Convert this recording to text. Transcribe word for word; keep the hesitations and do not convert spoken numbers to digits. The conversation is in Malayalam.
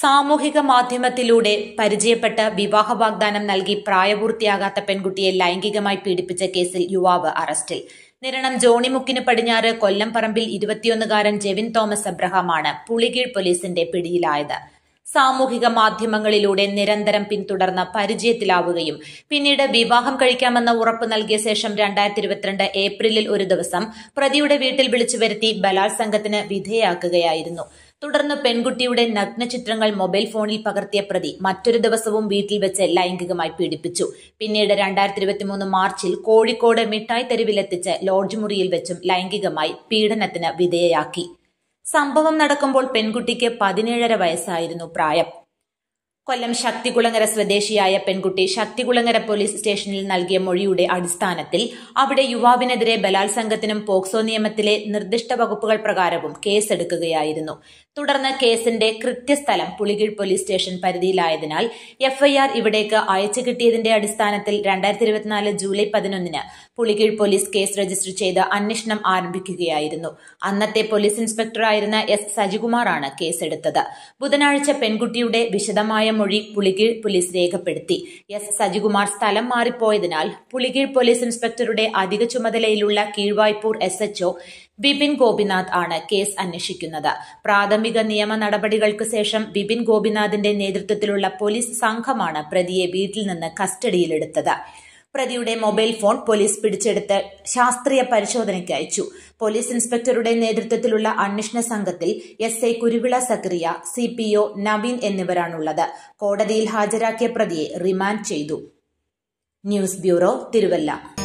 സാമൂഹിക മാധ്യമത്തിലൂടെ പരിചയപ്പെട്ട് വിവാഹ വാഗ്ദാനം നൽകി പ്രായപൂർത്തിയാകാത്ത പെൺകുട്ടിയെ ലൈംഗികമായി പീഡിപ്പിച്ച കേസിൽ യുവാവ് അറസ്റ്റിൽ. നിരണം ജോണിമുക്കിന് പടിഞ്ഞാറ് കൊല്ലംപറമ്പിൽ ഇരുപത്തിയൊന്നുകാരൻ ജെവിൻ തോമസ് അബ്രഹാമാണ് പുളികീഴ് പോലീസിന്റെ പിടിയിലായത്. സാമൂഹിക മാധ്യമങ്ങളിലൂടെ നിരന്തരം പിന്തുടർന്ന് പരിചയത്തിലാവുകയും പിന്നീട് വിവാഹം കഴിക്കാമെന്ന് ഉറപ്പ് നൽകിയ ശേഷം രണ്ടായിരത്തി ഇരുപത്തിരണ്ട് ഏപ്രിലിൽ ഒരു ദിവസം പ്രതിയുടെ വീട്ടിൽ വിളിച്ചു വരുത്തി ബലാത്സംഗത്തിന് വിധേയയാക്കുകയായിരുന്നു. തുടർന്ന് പെൺകുട്ടിയുടെ നഗ്നചിത്രങ്ങൾ മൊബൈൽ ഫോണിൽ പകർത്തിയ പ്രതി മറ്റൊരു ദിവസവും വീട്ടിൽ വെച്ച് ലൈംഗികമായി പീഡിപ്പിച്ചു. പിന്നീട് രണ്ടായിരത്തി ഇരുപത്തിമൂന്ന് മാർച്ചിൽ കോഴിക്കോട് മിഠായി തെരുവിലെത്തിച്ച് ലോഡ്ജ് മുറിയിൽ വെച്ചും ലൈംഗികമായി പീഡനത്തിന് വിധേയയാക്കി. സംഭവം നടക്കുമ്പോൾ പെൺകുട്ടിക്ക് പതിനേഴര വയസ്സായിരുന്നു പ്രായം. കൊല്ലം ശക്തികുളങ്ങര സ്വദേശിയായ പെൺകുട്ടി ശക്തികുളങ്ങര പോലീസ് സ്റ്റേഷനിൽ നൽകിയ മൊഴിയുടെ അടിസ്ഥാനത്തിൽ അവിടെ യുവാവിനെതിരെ ബലാത്സംഗത്തിനും പോക്സോ നിയമത്തിലെ നിർദ്ദിഷ്ട വകുപ്പുകൾ പ്രകാരവും കേസെടുക്കുകയായിരുന്നു. തുടർന്ന് കേസിന്റെ കൃത്യസ്ഥലം പുളികീഴ് പോലീസ് സ്റ്റേഷൻ പരിധിയിലായതിനാൽ എഫ്ഐആർ ഇവിടേക്ക് അയച്ചു കിട്ടിയതിന്റെ അടിസ്ഥാനത്തിൽ രണ്ടായിരത്തി ഇരുപത്തിനാല് ജൂലൈ പതിനൊന്നിന് പുളികീഴ് പോലീസ് കേസ് രജിസ്റ്റർ ചെയ്ത് അന്വേഷണം ആരംഭിക്കുകയായിരുന്നു. അന്നത്തെ പോലീസ് ഇൻസ്പെക്ടറായിരുന്ന എസ് സജികുമാറാണ് കേസെടുത്തത്. ബുധനാഴ്ച പെൺകുട്ടിയുടെ വിശദമായ മൊഴി പുളികീഴ് പോലീസ് രേഖപ്പെടുത്തി. എസ് സജികുമാർ സ്ഥലം മാറിപ്പോയതിനാൽ പുളികീഴ് പോലീസ് ഇൻസ്പെക്ടറുടെ അധിക ചുമതലയിലുള്ള കീഴ്വായ്പൂർ എസ് എച്ച്ഒ ബിപിൻ ഗോപിനാഥ് ആണ് കേസ് അന്വേഷിക്കുന്നത്. പ്രാഥമിക നിയമ നടപടികൾക്ക് ശേഷം ബിപിൻ ഗോപിനാഥിന്റെ നേതൃത്വത്തിലുള്ള പോലീസ് സംഘമാണ് പ്രതിയെ വീട്ടിൽ നിന്ന് കസ്റ്റഡിയിലെടുത്തത്. പ്രതിയുടെ മൊബൈൽ ഫോൺ പോലീസ് പിടിച്ചെടുത്ത് ശാസ്ത്രീയ പരിശോധനയ്ക്ക് അയച്ചു. പോലീസ് ഇൻസ്പെക്ടറുടെ നേതൃത്വത്തിലുള്ള അന്വേഷണ സംഘത്തിൽ S I Kuruvila Zacharia, C P O Naveen എന്നിവരാണുള്ളത്. കോടതിയിൽ ഹാജരാക്കിയ പ്രതിയെ റിമാൻഡ് ചെയ്തു. News bureau, Thiruvalla.